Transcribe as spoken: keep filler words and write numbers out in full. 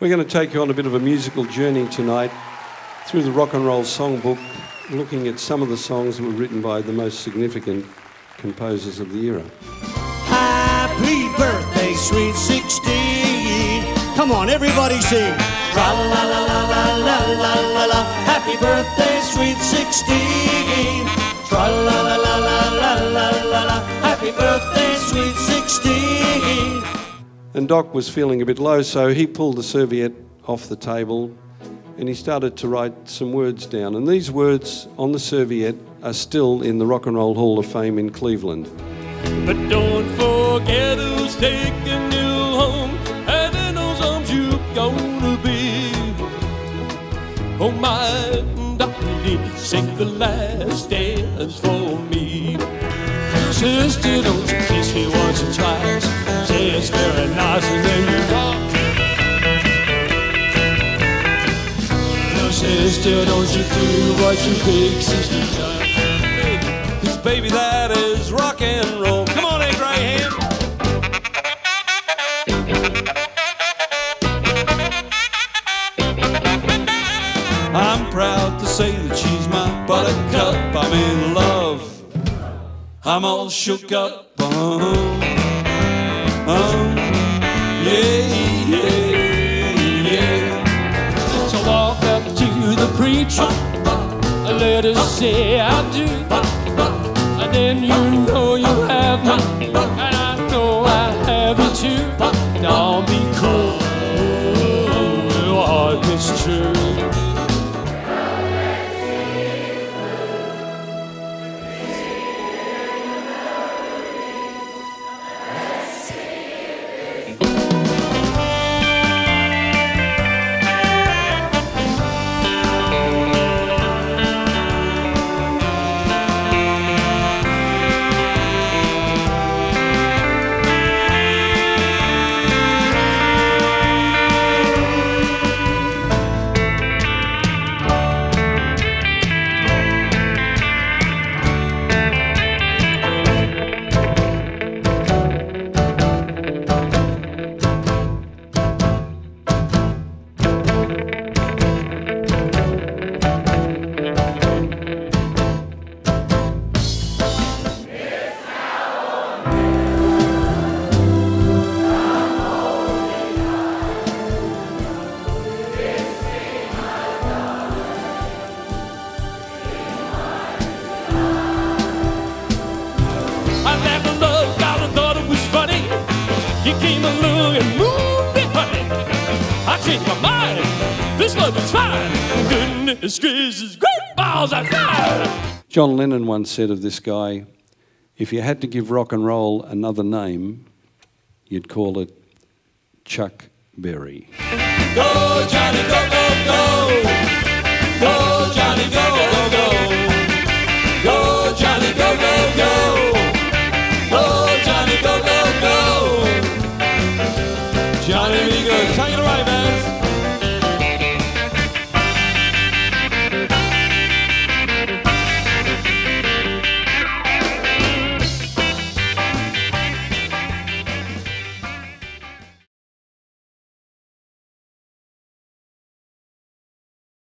We're going to take you on a bit of a musical journey tonight through the rock and roll songbook, looking at some of the songs that were written by the most significant composers of the era. Happy birthday, sweet sixteen. Come on, everybody sing. Tra-la-la-la-la-la-la-la-la. Happy birthday, sweet sixteen. Tra-la-la-la-la-la-la-la. Happy birthday, sweet sixteen. And Doc was feeling a bit low, so he pulled the serviette off the table and he started to write some words down. And these words on the serviette are still in the Rock and Roll Hall of Fame in Cleveland. But don't forget who's taking you home, and in those arms you're gonna be. Oh my darling, sing the last dance for me. Sister, don't you kiss me once or twice. Say it's very nice and then you go. No, sister, don't you do what you big sister does. Cause baby, that is rock and roll. Come on, A. Graham. I'm proud to say that she's my buttercup. I'm in love. I'm all shook up. Um, um, yeah, yeah, yeah. So walk up to the preacher, let us say I do. And then you know you have me, and I know I have you too. Don't be cool, what is true. John Lennon once said of this guy, if you had to give rock and roll another name, you'd call it Chuck Berry. Go, Johnny, go, go, go! Go, Johnny!